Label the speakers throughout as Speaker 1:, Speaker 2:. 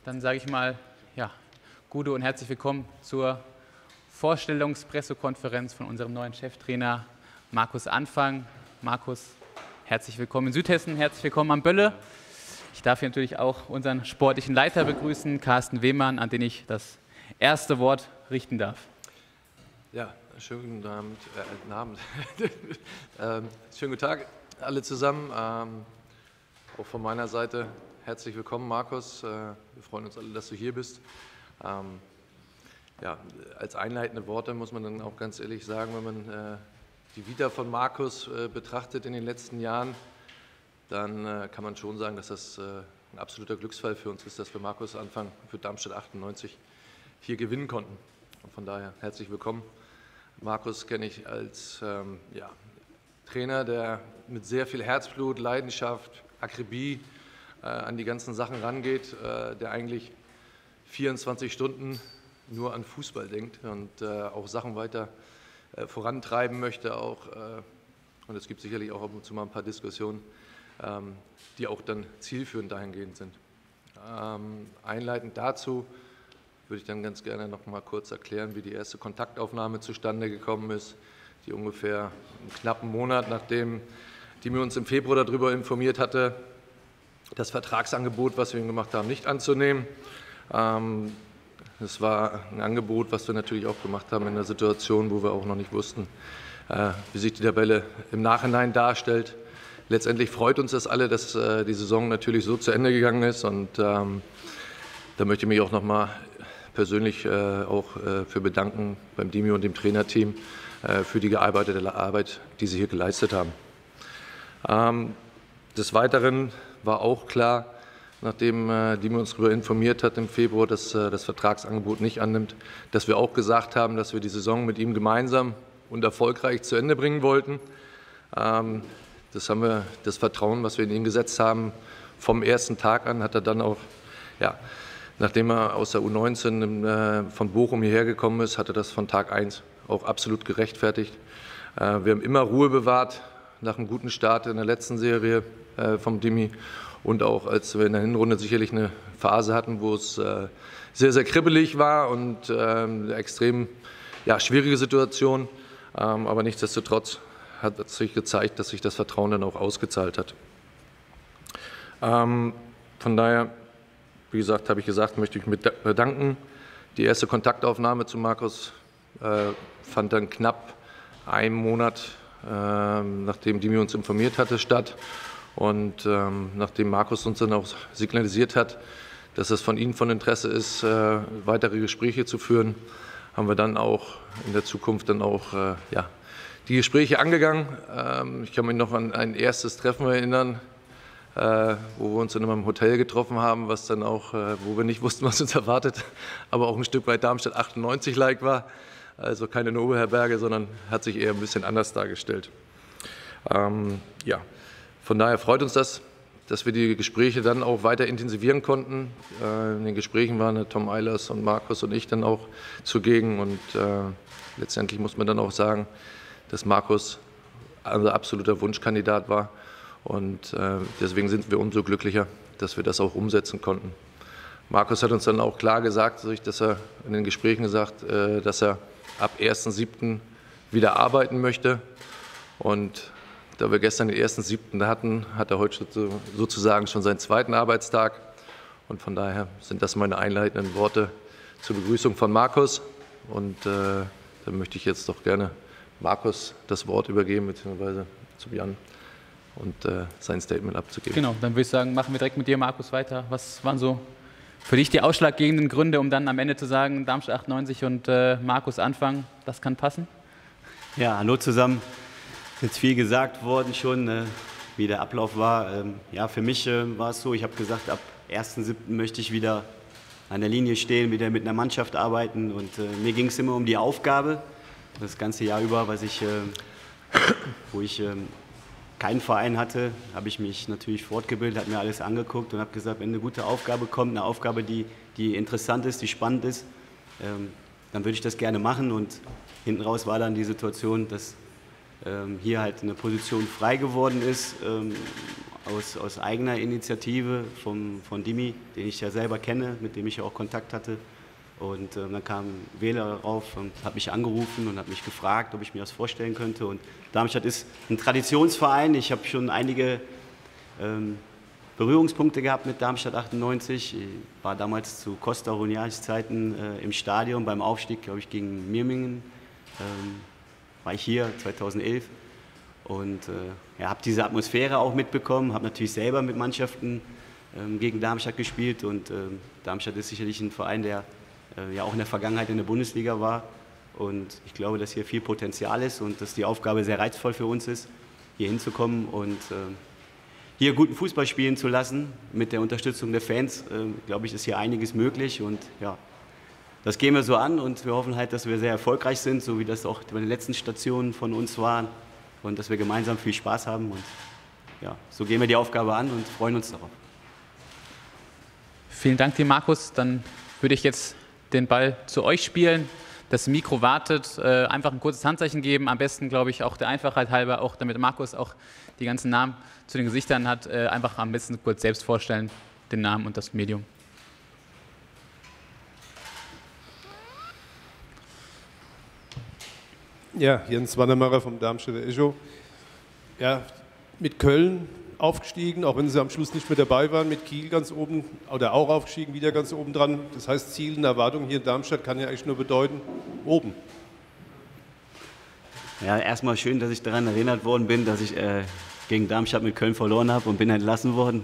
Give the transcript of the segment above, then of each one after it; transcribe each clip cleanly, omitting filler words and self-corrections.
Speaker 1: Dann sage ich mal, ja, Gute und herzlich willkommen zur Vorstellungspressekonferenz von unserem neuen Cheftrainer Markus Anfang. Markus, herzlich willkommen in Südhessen, herzlich willkommen am Bölle. Ich darf hier natürlich auch unseren sportlichen Leiter begrüßen, Carsten Wehmann, an den ich das erste Wort richten darf.
Speaker 2: Ja, schönen Abend. Schönen guten Tag alle zusammen. Auch von meiner Seite herzlich willkommen, Markus. Wir freuen uns alle, dass du hier bist. Ja, als einleitende Worte muss man dann auch ganz ehrlich sagen, wenn man die Vita von Markus betrachtet in den letzten Jahren, dann kann man schon sagen, dass das ein absoluter Glücksfall für uns ist, dass wir Markus Anfang für Darmstadt 98 hier gewinnen konnten. Und von daher herzlich willkommen. Markus kenne ich als Trainer, der mit sehr viel Herzblut, Leidenschaft, Akribie an die ganzen Sachen rangeht, der eigentlich 24 Stunden nur an Fußball denkt und auch Sachen weiter vorantreiben möchte. Und es gibt sicherlich auch ab und zu mal ein paar Diskussionen, die auch dann zielführend dahingehend sind. Einleitend dazu würde ich dann ganz gerne noch mal kurz erklären, wie die erste Kontaktaufnahme zustande gekommen ist, die ungefähr einen knappen Monat, nachdem die mir uns im Februar darüber informiert hatte, das Vertragsangebot, was wir ihm gemacht haben, nicht anzunehmen. Es war ein Angebot, was wir natürlich auch gemacht haben in einer Situation, wo wir auch noch nicht wussten, wie sich die Tabelle im Nachhinein darstellt. Letztendlich freut uns das alle, dass die Saison natürlich so zu Ende gegangen ist. Und da möchte ich mich auch noch mal persönlich für bedanken beim Dimi und dem Trainerteam für die gearbeitete Arbeit, die sie hier geleistet haben. Des Weiteren war auch klar, nachdem Dimi uns darüber informiert hat im Februar, dass das Vertragsangebot nicht annimmt, dass wir auch gesagt haben, dass wir die Saison mit ihm gemeinsam und erfolgreich zu Ende bringen wollten. Das Vertrauen, was wir in ihn gesetzt haben, vom ersten Tag an, hat er dann auch, nachdem er aus der U19 von Bochum hierher gekommen ist, hat er das von Tag 1 auch absolut gerechtfertigt. Wir haben immer Ruhe bewahrt nach einem guten Start in der letzten Serie vom Dimi und auch als wir in der Hinrunde sicherlich eine Phase hatten, wo es sehr, sehr kribbelig war und eine extrem schwierige Situation. Aber nichtsdestotrotz hat es sich gezeigt, dass sich das Vertrauen dann auch ausgezahlt hat. Von daher, wie gesagt, möchte ich mich bedanken. Die erste Kontaktaufnahme zu Markus fand dann knapp einen Monat, nachdem Dimi uns informiert hatte, statt. Und nachdem Markus uns dann auch signalisiert hat, dass es von ihm von Interesse ist, weitere Gespräche zu führen, haben wir dann auch in der Zukunft dann auch die Gespräche angegangen. Ich kann mich noch an ein erstes Treffen erinnern, wo wir uns in einem Hotel getroffen haben, was dann auch, wo wir nicht wussten, was uns erwartet, aber auch ein Stück weit Darmstadt 98-like war. Also keine Nobelherberge, sondern hat sich eher ein bisschen anders dargestellt. Von daher freut uns das, dass wir die Gespräche dann auch weiter intensivieren konnten. In den Gesprächen waren Tom Eilers und Markus und ich dann auch zugegen. Und letztendlich muss man dann auch sagen, dass Markus unser absoluter Wunschkandidat war. Und deswegen sind wir umso glücklicher, dass wir das auch umsetzen konnten. Markus hat uns dann auch klar gesagt, dass er in den Gesprächen gesagt, dass er ab 1.7. wieder arbeiten möchte. Und da wir gestern den 1.7. hatten, hat er heute sozusagen schon seinen zweiten Arbeitstag. Und von daher sind das meine einleitenden Worte zur Begrüßung von Markus. Und dann möchte ich jetzt doch gerne Markus das Wort übergeben, beziehungsweise zu Jan und sein Statement abzugeben.
Speaker 1: Genau, dann würde ich sagen, machen wir direkt mit dir, Markus, weiter. Was waren so für dich die ausschlaggebenden Gründe, um dann am Ende zu sagen, Darmstadt 98 und Markus Anfang, das kann passen?
Speaker 3: Ja, hallo zusammen. Jetzt viel gesagt worden schon, wie der Ablauf war. Für mich war es so, ich habe gesagt, ab 1.7. möchte ich wieder an der Linie stehen, wieder mit einer Mannschaft arbeiten. Und mir ging es immer um die Aufgabe, das ganze Jahr über, wo ich keinen Verein hatte, habe ich mich natürlich fortgebildet, habe mir alles angeguckt und habe gesagt, wenn eine gute Aufgabe kommt, eine Aufgabe, die interessant ist, die spannend ist, dann würde ich das gerne machen. Und hinten raus war dann die Situation, dass hier halt eine Position frei geworden ist, aus eigener Initiative von Dimi, den ich ja selber kenne, mit dem ich ja auch Kontakt hatte. Und dann kam Wähler rauf und hat mich angerufen und hat mich gefragt, ob ich mir das vorstellen könnte. Und Darmstadt ist ein Traditionsverein. Ich habe schon einige Berührungspunkte gehabt mit Darmstadt 98. Ich war damals zu Costa Runialis Zeiten im Stadion beim Aufstieg, glaube ich, gegen Mirmingen. War ich hier 2011 und habe diese Atmosphäre auch mitbekommen, habe natürlich selber mit Mannschaften gegen Darmstadt gespielt und Darmstadt ist sicherlich ein Verein, der ja auch in der Vergangenheit in der Bundesliga war und ich glaube, dass hier viel Potenzial ist und dass die Aufgabe sehr reizvoll für uns ist, hier hinzukommen und hier guten Fußball spielen zu lassen. Mit der Unterstützung der Fans, glaube ich, ist hier einiges möglich und ja, das gehen wir so an und wir hoffen halt, dass wir sehr erfolgreich sind, so wie das auch bei den letzten Stationen von uns waren und dass wir gemeinsam viel Spaß haben und ja, so gehen wir die Aufgabe an und freuen uns darauf.
Speaker 1: Vielen Dank dir, Markus. Dann würde ich jetzt den Ball zu euch spielen. Das Mikro wartet, einfach ein kurzes Handzeichen geben, am besten, glaube ich, auch der Einfachheit halber, auch damit Markus auch die ganzen Namen zu den Gesichtern hat, einfach am besten kurz selbst vorstellen, den Namen und das Medium.
Speaker 4: Ja, Jens Wandermacher vom Darmstädter Echo. Ja, mit Köln aufgestiegen, auch wenn sie am Schluss nicht mehr dabei waren, mit Kiel ganz oben oder auch aufgestiegen, wieder ganz oben dran. Das heißt, Ziel und Erwartung hier in Darmstadt kann ja eigentlich nur bedeuten, oben.
Speaker 3: Ja, erstmal schön, dass ich daran erinnert worden bin, dass ich gegen Darmstadt mit Köln verloren habe und bin entlassen worden.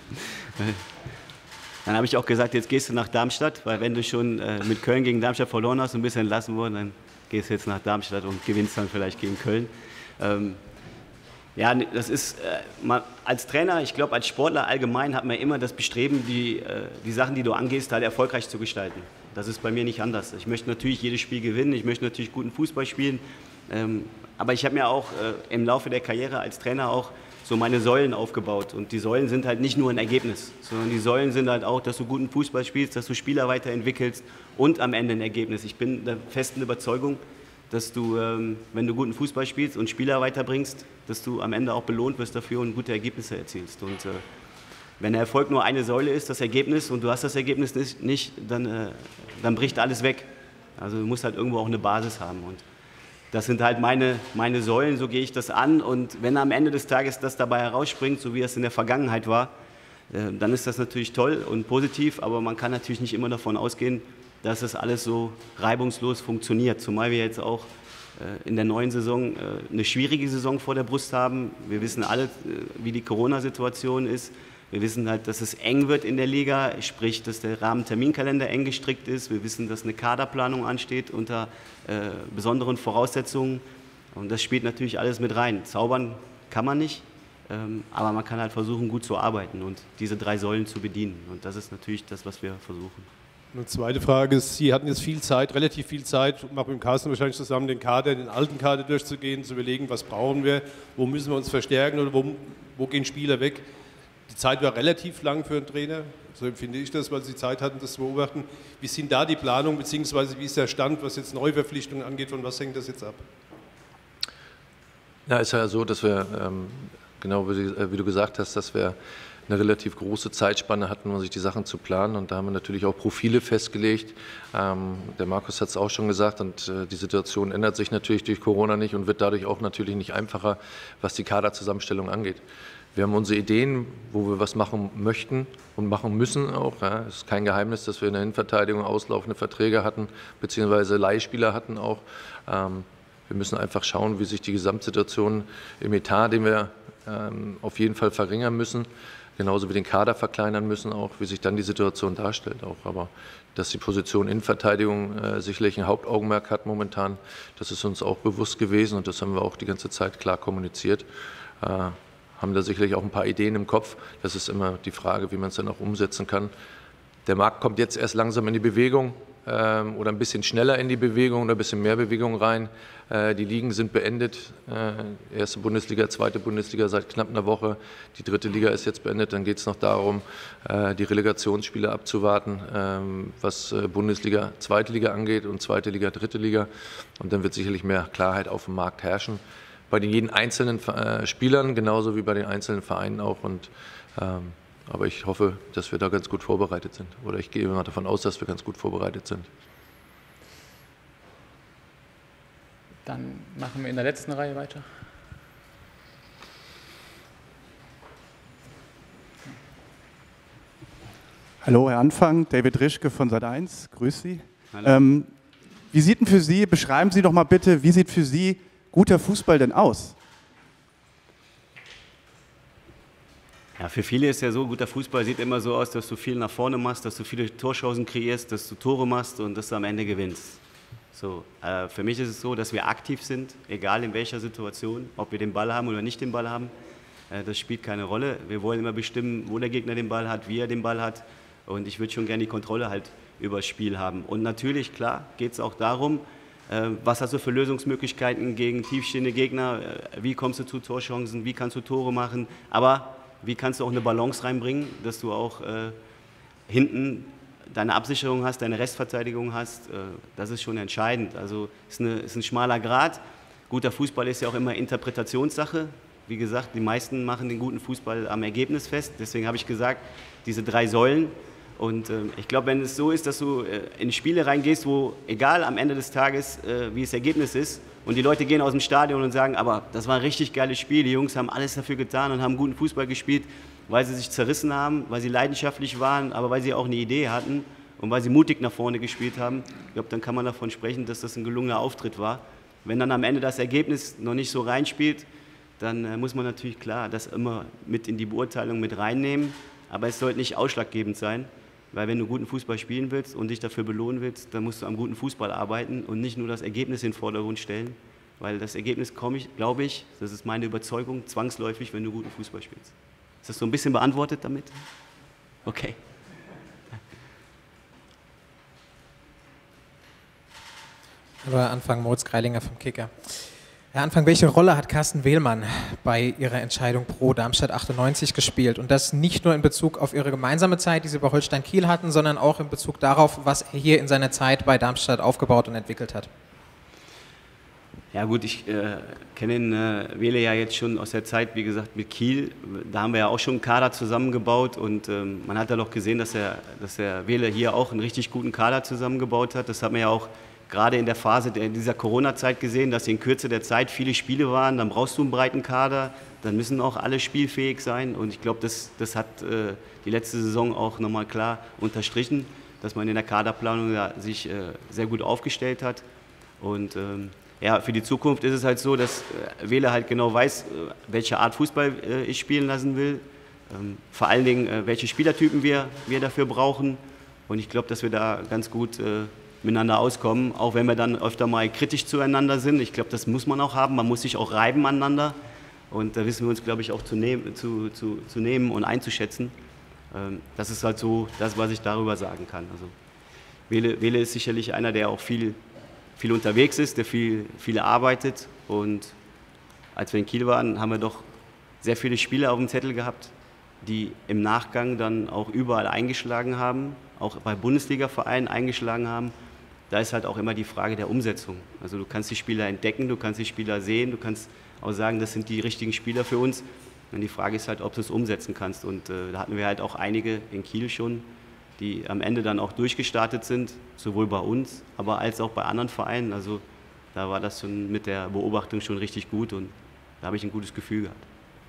Speaker 3: Dann habe ich auch gesagt, jetzt gehst du nach Darmstadt, weil wenn du schon mit Köln gegen Darmstadt verloren hast und bist entlassen worden, dann gehst du jetzt nach Darmstadt und gewinnst dann vielleicht gegen Köln. Ja, das ist, als Trainer, ich glaube als Sportler allgemein hat man immer das Bestreben, die Sachen, die du angehst, halt erfolgreich zu gestalten. Das ist bei mir nicht anders. Ich möchte natürlich jedes Spiel gewinnen, ich möchte natürlich guten Fußball spielen, aber ich habe mir auch im Laufe der Karriere als Trainer auch so meine Säulen aufgebaut und die Säulen sind halt nicht nur ein Ergebnis, sondern die Säulen sind halt auch, dass du guten Fußball spielst, dass du Spieler weiterentwickelst und am Ende ein Ergebnis. Ich bin der festen Überzeugung, dass du, wenn du guten Fußball spielst und Spieler weiterbringst, dass du am Ende auch belohnt wirst dafür und gute Ergebnisse erzielst. Und wenn der Erfolg nur eine Säule ist, das Ergebnis, und du hast das Ergebnis nicht, dann bricht alles weg. Also du musst halt irgendwo auch eine Basis haben. Und das sind halt meine Säulen, so gehe ich das an. Und wenn am Ende des Tages das dabei herausspringt, so wie es in der Vergangenheit war, dann ist das natürlich toll und positiv, aber man kann natürlich nicht immer davon ausgehen, dass es alles so reibungslos funktioniert. Zumal wir jetzt auch in der neuen Saison eine schwierige Saison vor der Brust haben. Wir wissen alle, wie die Corona-Situation ist. Wir wissen halt, dass es eng wird in der Liga, sprich, dass der Rahmenterminkalender eng gestrickt ist. Wir wissen, dass eine Kaderplanung ansteht unter besonderen Voraussetzungen. Und das spielt natürlich alles mit rein. Zaubern kann man nicht, aber man kann halt versuchen, gut zu arbeiten und diese 3 Säulen zu bedienen. Und das ist natürlich das, was wir versuchen.
Speaker 4: Eine zweite Frage ist, Sie hatten jetzt viel Zeit, relativ viel Zeit, auch mit dem Carsten wahrscheinlich zusammen, den alten Kader durchzugehen, zu überlegen, was brauchen wir, wo müssen wir uns verstärken oder wo gehen Spieler weg. Die Zeit war relativ lang für einen Trainer, so empfinde ich das, weil Sie Zeit hatten, das zu beobachten. Wie sind da die Planungen, beziehungsweise wie ist der Stand, was jetzt Neuverpflichtungen angeht, von was hängt das jetzt ab?
Speaker 2: Ja, ist ja so, dass wir, genau wie du gesagt hast, dass wir eine relativ große Zeitspanne hatten, um sich die Sachen zu planen. Und da haben wir natürlich auch Profile festgelegt. Der Markus hat es auch schon gesagt. Und die Situation ändert sich natürlich durch Corona nicht und wird dadurch auch natürlich nicht einfacher, was die Kaderzusammenstellung angeht. Wir haben unsere Ideen, wo wir was machen möchten und machen müssen auch. Ja. Es ist kein Geheimnis, dass wir in der Innenverteidigung auslaufende Verträge hatten, beziehungsweise Leihspieler hatten auch. Wir müssen einfach schauen, wie sich die Gesamtsituation im Etat, den wir auf jeden Fall verringern müssen, genauso wie den Kader verkleinern müssen, auch wie sich dann die Situation darstellt. Auch. Aber dass die Position Innenverteidigung sicherlich ein Hauptaugenmerk hat momentan, das ist uns auch bewusst gewesen und das haben wir auch die ganze Zeit klar kommuniziert. Haben da sicherlich auch ein paar Ideen im Kopf. Das ist immer die Frage, wie man es dann auch umsetzen kann. Der Markt kommt jetzt erst langsam in die Bewegung oder ein bisschen schneller in die Bewegung oder ein bisschen mehr Bewegung rein. Die Ligen sind beendet. Erste Bundesliga, zweite Bundesliga seit knapp einer Woche. Die dritte Liga ist jetzt beendet. Dann geht es noch darum, die Relegationsspiele abzuwarten, was Bundesliga, zweite Liga angeht und zweite Liga, dritte Liga. Und dann wird sicherlich mehr Klarheit auf dem Markt herrschen. bei den jeden einzelnen Spielern, genauso wie bei den einzelnen Vereinen auch. Aber ich hoffe, dass wir da ganz gut vorbereitet sind. Oder ich gehe immer davon aus, dass wir ganz gut vorbereitet sind.
Speaker 1: Dann machen wir in der letzten Reihe weiter.
Speaker 5: Hallo, Herr Anfang, David Rischke von Sat.1, grüß Sie. Wie sieht denn für Sie, beschreiben Sie doch mal bitte, wie sieht für Sie guter Fußball denn aus?
Speaker 3: Ja, für viele ist ja so, guter Fußball sieht immer so aus, dass du viel nach vorne machst, dass du viele Torchancen kreierst, dass du Tore machst und dass du am Ende gewinnst. So, für mich ist es so, dass wir aktiv sind, egal in welcher Situation, ob wir den Ball haben oder nicht den Ball haben. Das spielt keine Rolle. Wir wollen immer bestimmen, wo der Gegner den Ball hat, wie er den Ball hat. Und ich würde schon gerne die Kontrolle halt über das Spiel haben. Und natürlich, klar, geht es auch darum, was hast du für Lösungsmöglichkeiten gegen tiefstehende Gegner, wie kommst du zu Torchancen, wie kannst du Tore machen, aber wie kannst du auch eine Balance reinbringen, dass du auch hinten deine Absicherung hast, deine Restverteidigung hast, das ist schon entscheidend. Also ist ein schmaler Grat. Guter Fußball ist ja auch immer Interpretationssache. Wie gesagt, die meisten machen den guten Fußball am Ergebnis fest. Deswegen habe ich gesagt, diese 3 Säulen. Und ich glaube, wenn es so ist, dass du in Spiele reingehst, wo egal am Ende des Tages, wie das Ergebnis ist, und die Leute gehen aus dem Stadion und sagen, aber das war ein richtig geiles Spiel, die Jungs haben alles dafür getan und haben guten Fußball gespielt, weil sie sich zerrissen haben, weil sie leidenschaftlich waren, aber weil sie auch eine Idee hatten und weil sie mutig nach vorne gespielt haben. Ich glaube, dann kann man davon sprechen, dass das ein gelungener Auftritt war. Wenn dann am Ende das Ergebnis noch nicht so reinspielt, dann muss man natürlich klar das immer mit in die Beurteilung mit reinnehmen, aber es sollte nicht ausschlaggebend sein. Weil wenn du guten Fußball spielen willst und dich dafür belohnen willst, dann musst du am guten Fußball arbeiten und nicht nur das Ergebnis in den Vordergrund stellen. Weil das Ergebnis glaube ich, das ist meine Überzeugung, zwangsläufig, wenn du guten Fußball spielst. Ist das so ein bisschen beantwortet damit? Okay.
Speaker 6: Hallo, Herr Anfang, Moritz Greilinger vom Kicker. Herr Anfang, welche Rolle hat Carsten Wehlmann bei Ihrer Entscheidung pro Darmstadt 98 gespielt? Und das nicht nur in Bezug auf Ihre gemeinsame Zeit, die Sie bei Holstein Kiel hatten, sondern auch in Bezug darauf, was er hier in seiner Zeit bei Darmstadt aufgebaut und entwickelt hat.
Speaker 3: Ja gut, ich kenne den Wehle ja jetzt schon aus der Zeit, wie gesagt, mit Kiel. Da haben wir ja auch schon einen Kader zusammengebaut und man hat ja doch gesehen, dass der Wehle hier auch einen richtig guten Kader zusammengebaut hat. Das hat man ja auch gerade in der Phase dieser Corona-Zeit gesehen, dass in Kürze der Zeit viele Spiele waren, dann brauchst du einen breiten Kader, dann müssen auch alle spielfähig sein und ich glaube, das hat die letzte Saison auch nochmal klar unterstrichen, dass man in der Kaderplanung sich sehr gut aufgestellt hat und ja, für die Zukunft ist es halt so, dass Wehle halt genau weiß, welche Art Fußball ich spielen lassen will, vor allen Dingen, welche Spielertypen wir dafür brauchen und ich glaube, dass wir da ganz gut miteinander auskommen, auch wenn wir dann öfter mal kritisch zueinander sind. Ich glaube, das muss man auch haben. Man muss sich auch reiben aneinander. Und da wissen wir uns, glaube ich, auch zu nehmen und einzuschätzen. Das ist halt so das, was ich darüber sagen kann. Also Wehle ist sicherlich einer, der auch viel unterwegs ist, der viel arbeitet. Und als wir in Kiel waren, haben wir doch sehr viele Spiele auf dem Zettel gehabt, die im Nachgang dann auch überall eingeschlagen haben, auch bei Bundesliga-Vereinen eingeschlagen haben. Da ist halt auch immer die Frage der Umsetzung. Also du kannst die Spieler entdecken, du kannst die Spieler sehen, du kannst auch sagen, das sind die richtigen Spieler für uns. Und die Frage ist halt, ob du es umsetzen kannst. Und da hatten wir halt auch einige in Kiel schon, die am Ende dann auch durchgestartet sind, sowohl bei uns, aber als auch bei anderen Vereinen. Also da war das schon mit der Beobachtung schon richtig gut und da habe ich ein gutes Gefühl gehabt.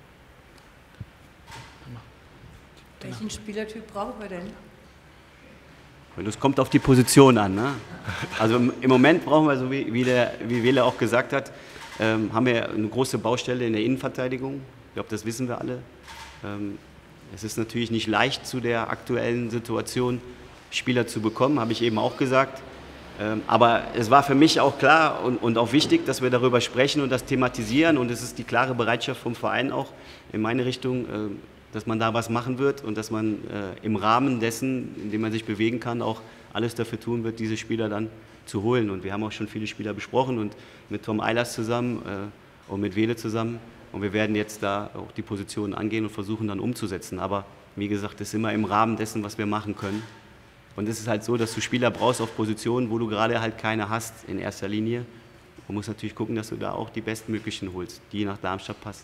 Speaker 7: Welchen Spielertyp brauchen wir denn?
Speaker 3: Das kommt auf die Position an. Ne? Also im Moment brauchen wir, so wie Wehle auch gesagt hat, haben wir eine große Baustelle in der Innenverteidigung. Ich glaube, das wissen wir alle. Es ist natürlich nicht leicht, zu der aktuellen Situation Spieler zu bekommen, habe ich eben auch gesagt. Aber es war für mich auch klar und auch wichtig, dass wir darüber sprechen und das thematisieren. Und es ist die klare Bereitschaft vom Verein auch in meine Richtung, dass man da was machen wird und dass man im Rahmen dessen, in dem man sich bewegen kann, auch alles dafür tun wird, diese Spieler dann zu holen. Und wir haben auch schon viele Spieler besprochen und mit Tom Eilers zusammen und mit Wehle zusammen. Und wir werden jetzt da auch die Positionen angehen und versuchen dann umzusetzen. Aber wie gesagt, das ist immer im Rahmen dessen, was wir machen können. Und es ist halt so, dass du Spieler brauchst auf Positionen, wo du gerade halt keine hast in erster Linie. Man muss natürlich gucken, dass du da auch die bestmöglichen holst, die nach Darmstadt passen.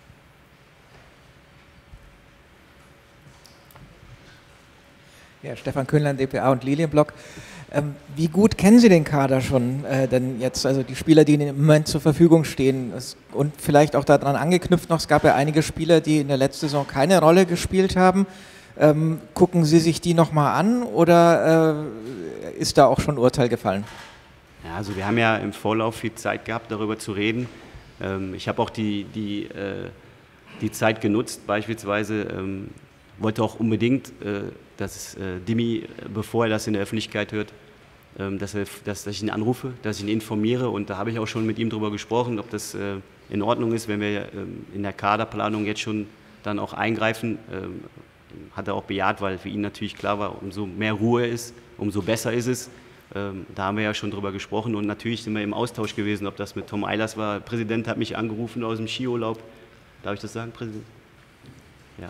Speaker 6: Ja, Stefan Kühnlein, dpa und Lilienblock. Wie gut kennen Sie den Kader schon denn jetzt, also die Spieler, die im Moment zur Verfügung stehen? Und vielleicht auch daran angeknüpft noch, es gab ja einige Spieler, die in der letzten Saison keine Rolle gespielt haben. Gucken Sie sich die nochmal an oder ist da auch schon ein Urteil gefallen?
Speaker 3: Ja, also wir haben ja im Vorlauf viel Zeit gehabt, darüber zu reden. Ich habe auch die Zeit genutzt, beispielsweise wollte auch unbedingt, dass Dimi, bevor er das in der Öffentlichkeit hört, dass ich ihn anrufe, dass ich ihn informiere, und da habe ich auch schon mit ihm darüber gesprochen, ob das in Ordnung ist, wenn wir in der Kaderplanung jetzt schon dann auch eingreifen. Hat er auch bejaht, weil für ihn natürlich klar war, umso mehr Ruhe ist, umso besser ist es. Da haben wir ja schon drüber gesprochen, und natürlich sind wir im Austausch gewesen, ob das mit Tom Eilers war. Der Präsident hat mich angerufen aus dem Skiurlaub. Darf ich das sagen, Präsident? Ja.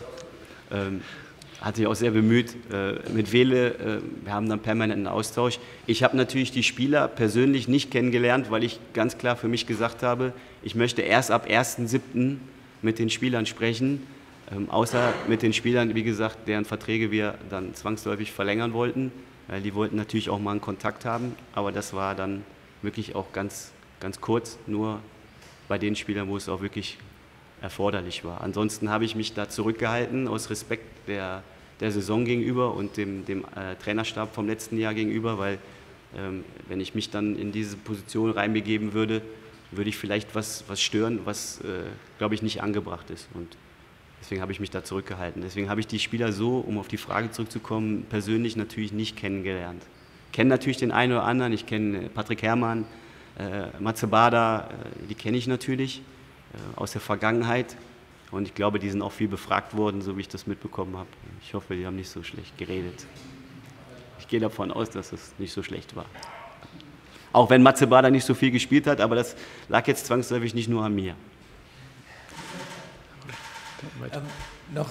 Speaker 3: Hat sich auch sehr bemüht mit Wele. Wir haben dann permanenten Austausch. Ich habe natürlich die Spieler persönlich nicht kennengelernt, weil ich ganz klar für mich gesagt habe, ich möchte erst ab 1.7. mit den Spielern sprechen, außer mit den Spielern, wie gesagt, deren Verträge wir dann zwangsläufig verlängern wollten. Die wollten natürlich auch mal einen Kontakt haben, aber das war dann wirklich auch ganz, ganz kurz, nur bei den Spielern, wo es auch wirklich erforderlich war. Ansonsten habe ich mich da zurückgehalten, aus Respekt der Saison gegenüber und dem Trainerstab vom letzten Jahr gegenüber, weil wenn ich mich dann in diese Position reinbegeben würde, würde ich vielleicht was stören, was, glaube ich, nicht angebracht ist. Und deswegen habe ich mich da zurückgehalten. Deswegen habe ich die Spieler so, um auf die Frage zurückzukommen, persönlich natürlich nicht kennengelernt. Ich kenne natürlich den einen oder anderen, ich kenne Patrick Herrmann, Matze Bader, die kenne ich natürlich aus der Vergangenheit, und ich glaube, die sind auch viel befragt worden, so wie ich das mitbekommen habe. Ich hoffe, die haben nicht so schlecht geredet. Ich gehe davon aus, dass es nicht so schlecht war. Auch wenn Matze Bader nicht so viel gespielt hat, aber das lag jetzt zwangsläufig nicht nur an mir.
Speaker 6: Noch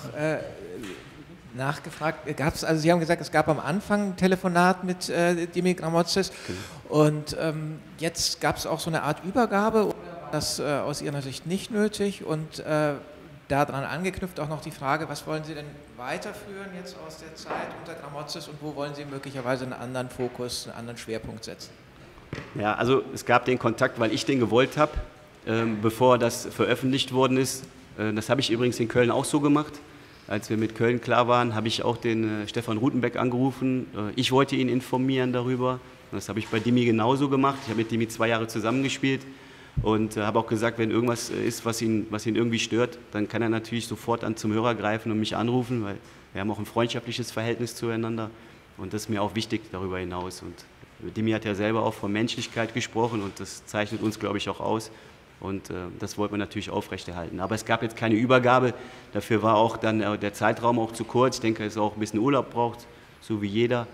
Speaker 6: nachgefragt, gab es, also Sie haben gesagt, es gab am Anfang ein Telefonat mit Dimi Gramotzes, und jetzt gab es auch so eine Art Übergabe, oder war das aus Ihrer Sicht nicht nötig? Und daran angeknüpft auch noch die Frage, was wollen Sie denn weiterführen jetzt aus der Zeit unter Gramotzes, und wo wollen Sie möglicherweise einen anderen Fokus, einen anderen Schwerpunkt setzen?
Speaker 3: Ja, also es gab den Kontakt, weil ich den gewollt habe, bevor das veröffentlicht worden ist. Das habe ich übrigens in Köln auch so gemacht. Als wir mit Köln klar waren, habe ich auch den Stefan Rutenbeck angerufen. Ich wollte ihn informieren darüber. Das habe ich bei Dimi genauso gemacht. Ich habe mit Dimi 2 Jahre zusammengespielt und habe auch gesagt, wenn irgendwas ist, was ihn irgendwie stört, dann kann er natürlich sofort zum Hörer greifen und mich anrufen, weil wir haben auch ein freundschaftliches Verhältnis zueinander, und das ist mir auch wichtig darüber hinaus. Und Dimi hat ja selber auch von Menschlichkeit gesprochen, und das zeichnet uns, glaube ich, auch aus. Und das wollten wir natürlich aufrechterhalten. Aber es gab jetzt keine Übergabe. Dafür war auch dann der Zeitraum auch zu kurz. Ich denke, dass es auch ein bisschen Urlaub braucht, so wie jeder.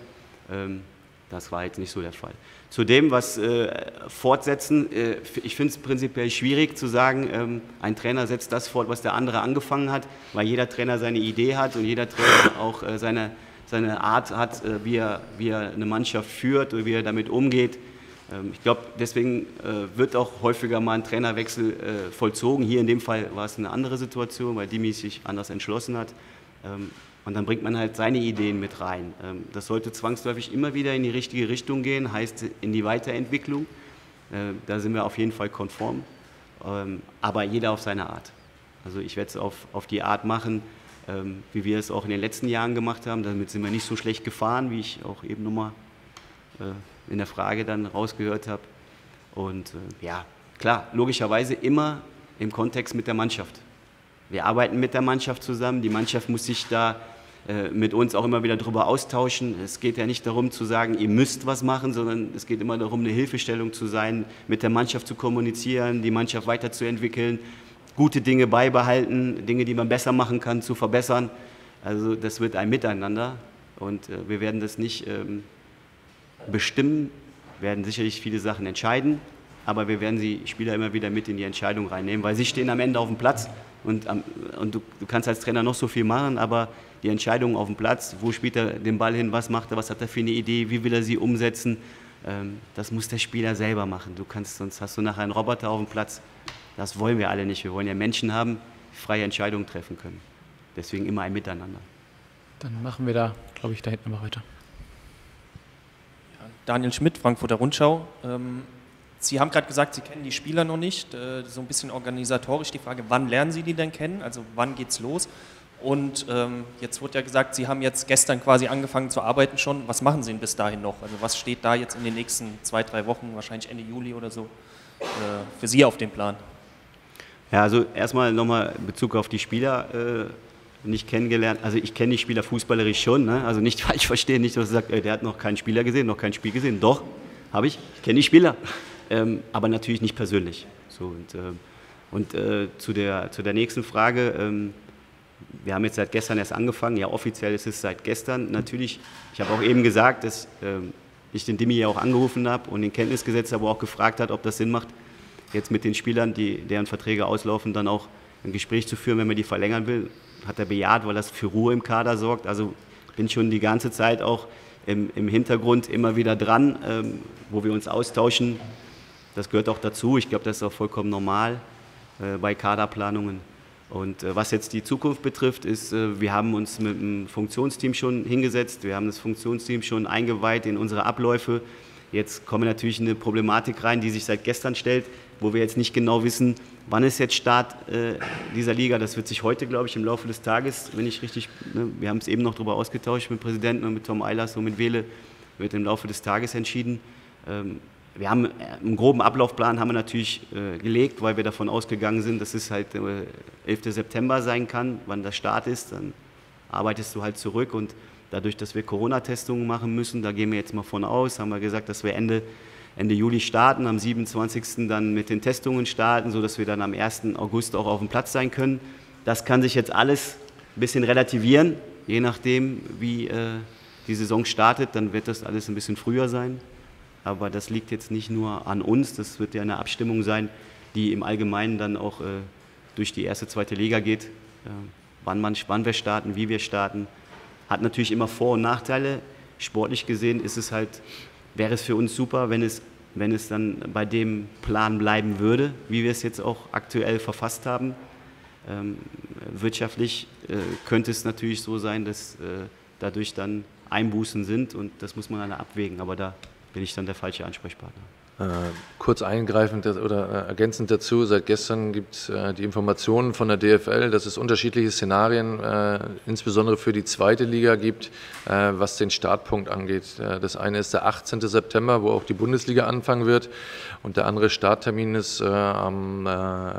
Speaker 3: Das war jetzt nicht so der Fall. Zudem, was fortsetzen, ich finde es prinzipiell schwierig zu sagen, ein Trainer setzt das fort, was der andere angefangen hat, weil jeder Trainer seine Idee hat und jeder Trainer auch seine Art hat, wie er eine Mannschaft führt oder wie er damit umgeht. Ich glaube, deswegen wird auch häufiger mal ein Trainerwechsel vollzogen. Hier in dem Fall war es eine andere Situation, weil Dimi sich anders entschlossen hat. Und dann bringt man halt seine Ideen mit rein. Das sollte zwangsläufig immer wieder in die richtige Richtung gehen, heißt in die Weiterentwicklung. Da sind wir auf jeden Fall konform, aber jeder auf seine Art. Also ich werde es auf die Art machen, wie wir es auch in den letzten Jahren gemacht haben. Damit sind wir nicht so schlecht gefahren, wie ich auch eben nochmal in der Frage dann rausgehört habe. Und ja, klar, logischerweise immer im Kontext mit der Mannschaft. Wir arbeiten mit der Mannschaft zusammen, die Mannschaft muss sich da mit uns auch immer wieder darüber austauschen. Es geht ja nicht darum zu sagen, ihr müsst was machen, sondern es geht immer darum, eine Hilfestellung zu sein, mit der Mannschaft zu kommunizieren, die Mannschaft weiterzuentwickeln, gute Dinge beibehalten, Dinge, die man besser machen kann, zu verbessern. Also das wird ein Miteinander, und wir werden das nicht bestimmen, werden sicherlich viele Sachen entscheiden, aber wir werden die Spieler immer wieder mit in die Entscheidung reinnehmen, weil sie stehen am Ende auf dem Platz, und du kannst als Trainer noch so viel machen, aber die Entscheidung auf dem Platz, wo spielt er den Ball hin, was macht er, was hat er für eine Idee, wie will er sie umsetzen, Das muss der Spieler selber machen. Sonst hast du nachher einen Roboter auf dem Platz. Das wollen wir alle nicht. Wir wollen ja Menschen haben, die freie Entscheidungen treffen können. Deswegen immer ein Miteinander.
Speaker 1: Dann machen wir da, glaube ich, da hinten mal weiter.
Speaker 8: Daniel Schmidt, Frankfurter Rundschau. Sie haben gerade gesagt, Sie kennen die Spieler noch nicht. So ein bisschen organisatorisch die Frage, wann lernen Sie die denn kennen? Also wann geht's los? Und jetzt wurde ja gesagt, Sie haben jetzt gestern quasi angefangen zu arbeiten schon. Was machen Sie denn bis dahin noch? Also was steht da jetzt in den nächsten 2-3 Wochen, wahrscheinlich Ende Juli oder so, für Sie auf dem Plan?
Speaker 3: Ja, also erstmal nochmal in Bezug auf die Spieler nicht kennengelernt. Also ich kenne die Spieler fußballerisch schon, ne? Also nicht falsch verstehen, nicht, dass er sagt, der hat noch keinen Spieler gesehen, noch kein Spiel gesehen. Doch, habe ich. Ich kenne die Spieler, aber natürlich nicht persönlich. So, und zu der nächsten Frage, wir haben jetzt seit gestern erst angefangen. Ja, offiziell ist es seit gestern. Natürlich, ich habe auch eben gesagt, dass ich den Dimi ja auch angerufen habe und in Kenntnis gesetzt habe, aber auch gefragt hat, ob das Sinn macht, jetzt mit den Spielern, deren Verträge auslaufen, dann auch ein Gespräch zu führen, wenn man die verlängern will. Hat er bejaht, weil das für Ruhe im Kader sorgt. Also bin schon die ganze Zeit auch im Hintergrund immer wieder dran, wo wir uns austauschen. Das gehört auch dazu. Ich glaube, das ist auch vollkommen normal bei Kaderplanungen. Und was jetzt die Zukunft betrifft, ist, wir haben uns mit dem Funktionsteam schon hingesetzt. Wir haben das Funktionsteam schon eingeweiht in unsere Abläufe. Jetzt kommt natürlich eine Problematik rein, die sich seit gestern stellt, wo wir jetzt nicht genau wissen, wann ist jetzt Start dieser Liga. Das wird sich heute, glaube ich, im Laufe des Tages, wenn ich richtig, wir haben es eben noch darüber ausgetauscht mit dem Präsidenten und mit Tom Eilers und mit Wele, wird im Laufe des Tages entschieden. Wir haben einen groben Ablaufplan haben wir natürlich gelegt, weil wir davon ausgegangen sind, dass es halt 11. September sein kann, wann der Start ist. Dann arbeitest du halt zurück und dadurch, dass wir Corona-Testungen machen müssen, da gehen wir jetzt mal von aus, haben wir gesagt, dass wir Ende Juli starten, am 27. dann mit den Testungen starten, sodass wir dann am 1. August auch auf dem Platz sein können. Das kann sich jetzt alles ein bisschen relativieren, je nachdem, wie die Saison startet, dann wird das alles ein bisschen früher sein. Aber das liegt jetzt nicht nur an uns, das wird ja eine Abstimmung sein, die im Allgemeinen dann auch durch die erste, zweite Liga geht, wann wir starten, wie wir starten. Hat natürlich immer Vor- und Nachteile. Sportlich gesehen wäre es für uns super, wenn es dann bei dem Plan bleiben würde, wie wir es jetzt auch aktuell verfasst haben. Wirtschaftlich könnte es natürlich so sein, dass dadurch dann Einbußen sind und das muss man dann abwägen, aber da bin ich dann der falsche Ansprechpartner.
Speaker 2: Kurz eingreifend oder ergänzend dazu, seit gestern gibt es die Informationen von der DFL, dass es unterschiedliche Szenarien, insbesondere für die zweite Liga gibt, was den Startpunkt angeht. Das eine ist der 18. September, wo auch die Bundesliga anfangen wird und der andere Starttermin ist am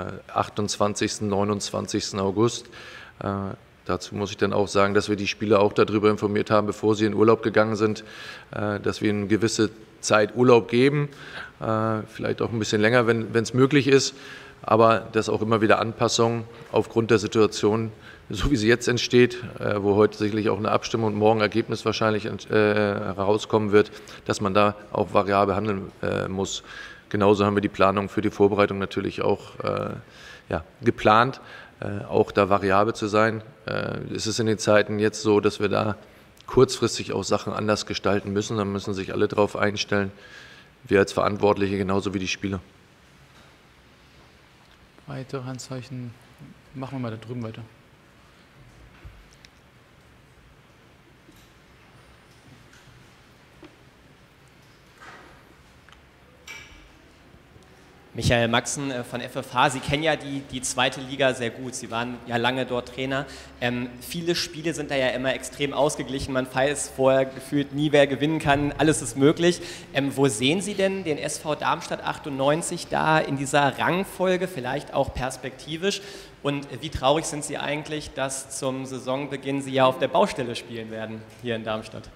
Speaker 2: 28. 29. August. Dazu muss ich dann auch sagen, dass wir die Spieler auch darüber informiert haben, bevor sie in Urlaub gegangen sind, dass wir ihnen gewisse Zeit Urlaub geben, vielleicht auch ein bisschen länger, wenn es möglich ist, aber dass auch immer wieder Anpassungen aufgrund der Situation, so wie sie jetzt entsteht, wo heute sicherlich auch eine Abstimmung und morgen Ergebnis wahrscheinlich herauskommen wird, dass man da auch variabel handeln muss. Genauso haben wir die Planung für die Vorbereitung natürlich auch geplant, auch da variabel zu sein. Es ist in den Zeiten jetzt so, dass wir da kurzfristig auch Sachen anders gestalten müssen. Da müssen sich alle darauf einstellen, wir als Verantwortliche genauso wie die Spieler.
Speaker 1: Weitere Handzeichen. Machen wir mal da drüben weiter.
Speaker 9: Michael Maxen von FFH, Sie kennen ja die zweite Liga sehr gut, Sie waren ja lange dort Trainer. Viele Spiele sind da ja immer extrem ausgeglichen, man weiß vorher gefühlt nie, wer gewinnen kann, alles ist möglich. Wo sehen Sie denn den SV Darmstadt 98 da in dieser Rangfolge, vielleicht auch perspektivisch? Und wie traurig sind Sie eigentlich, dass zum Saisonbeginn Sie ja auf der Baustelle spielen werden, hier in Darmstadt?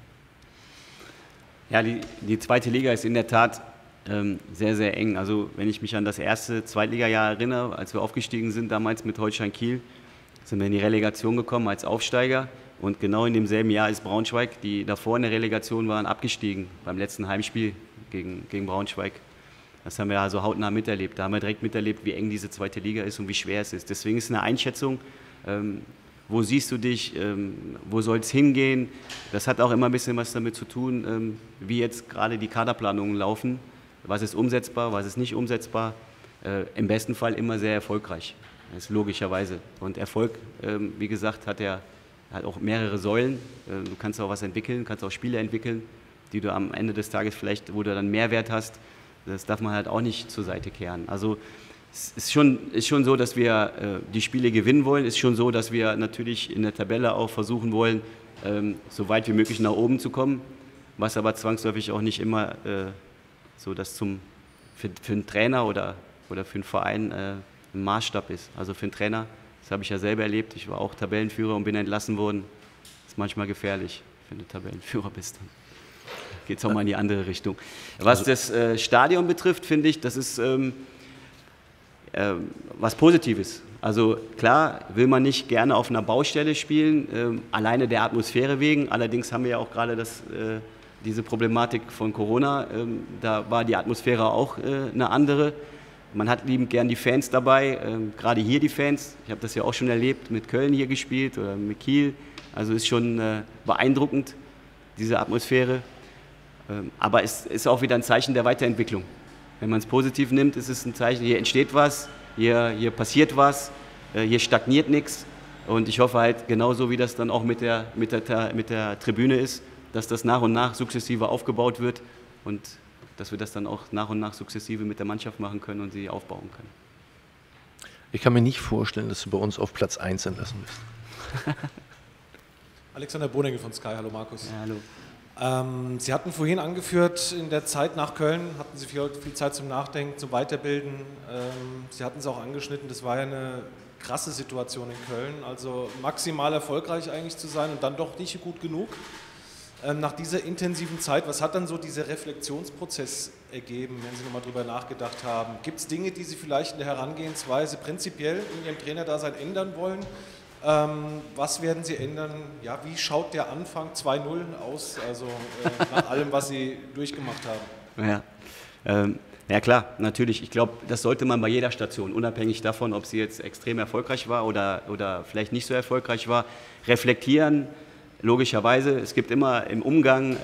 Speaker 3: Ja, die zweite Liga ist in der Tat sehr, sehr eng. Also wenn ich mich an das erste Zweitligajahr erinnere, als wir aufgestiegen sind, damals mit Holstein Kiel, sind wir in die Relegation gekommen als Aufsteiger und genau in demselben Jahr ist Braunschweig, die davor in der Relegation waren, abgestiegen beim letzten Heimspiel gegen Braunschweig. Das haben wir also hautnah miterlebt. Da haben wir direkt miterlebt, wie eng diese zweite Liga ist und wie schwer es ist. Deswegen ist eine Einschätzung wo siehst du dich, wo soll es hingehen. Das hat auch immer ein bisschen was damit zu tun, wie jetzt gerade die Kaderplanungen laufen. Was ist umsetzbar, was ist nicht umsetzbar. Im besten Fall immer sehr erfolgreich, das ist logischerweise. Und Erfolg, wie gesagt, hat auch mehrere Säulen. Du kannst auch was entwickeln, kannst auch Spiele entwickeln, die du am Ende des Tages vielleicht, wo du dann Mehrwert hast. Das darf man halt auch nicht zur Seite kehren. Also es ist schon so, dass wir die Spiele gewinnen wollen. Es ist schon so, dass wir natürlich in der Tabelle auch versuchen wollen, so weit wie möglich nach oben zu kommen, was aber zwangsläufig auch nicht immer so das für einen Trainer oder für einen Verein ein Maßstab ist. Also für einen Trainer, das habe ich ja selber erlebt, ich war auch Tabellenführer und bin entlassen worden. Das ist manchmal gefährlich, wenn du Tabellenführer bist. Dann geht es auch mal in die andere Richtung. Was das Stadion betrifft, finde ich, das ist was Positives. Also klar will man nicht gerne auf einer Baustelle spielen, alleine der Atmosphäre wegen. Allerdings haben wir ja auch gerade diese Problematik von Corona, da war die Atmosphäre auch eine andere. Man hat liebend gern die Fans dabei, gerade hier die Fans. Ich habe das ja auch schon erlebt, mit Köln hier gespielt oder mit Kiel. Also ist schon beeindruckend, diese Atmosphäre. Aber es ist auch wieder ein Zeichen der Weiterentwicklung. Wenn man es positiv nimmt, ist es ein Zeichen, hier entsteht was, hier passiert was, hier stagniert nichts. Und ich hoffe halt genauso, wie das dann auch mit der Tribüne ist, dass das nach und nach sukzessive aufgebaut wird und dass wir das dann auch nach und nach sukzessive mit der Mannschaft machen können und sie aufbauen können.
Speaker 2: Ich kann mir nicht vorstellen, dass du bei uns auf Platz 1 entlassen bist.
Speaker 10: Alexander Bonegger von Sky, hallo Markus.
Speaker 3: Ja, hallo.
Speaker 10: Sie hatten vorhin angeführt, in der Zeit nach Köln hatten Sie viel Zeit zum Nachdenken, zum Weiterbilden. Sie hatten es auch angeschnitten, das war ja eine krasse Situation in Köln, also maximal erfolgreich eigentlich zu sein und dann doch nicht gut genug. Nach dieser intensiven Zeit, was hat dann so dieser Reflexionsprozess ergeben, wenn Sie nochmal drüber nachgedacht haben? Gibt es Dinge, die Sie vielleicht in der Herangehensweise prinzipiell in Ihrem Trainerdasein ändern wollen? Was werden Sie ändern? Ja, wie schaut der Anfang 2-0 aus, also nach allem, was Sie durchgemacht haben?
Speaker 3: Ja klar, natürlich. Ich glaube, das sollte man bei jeder Station, unabhängig davon, ob sie jetzt extrem erfolgreich war oder vielleicht nicht so erfolgreich war, reflektieren. Logischerweise, es gibt immer im Umgang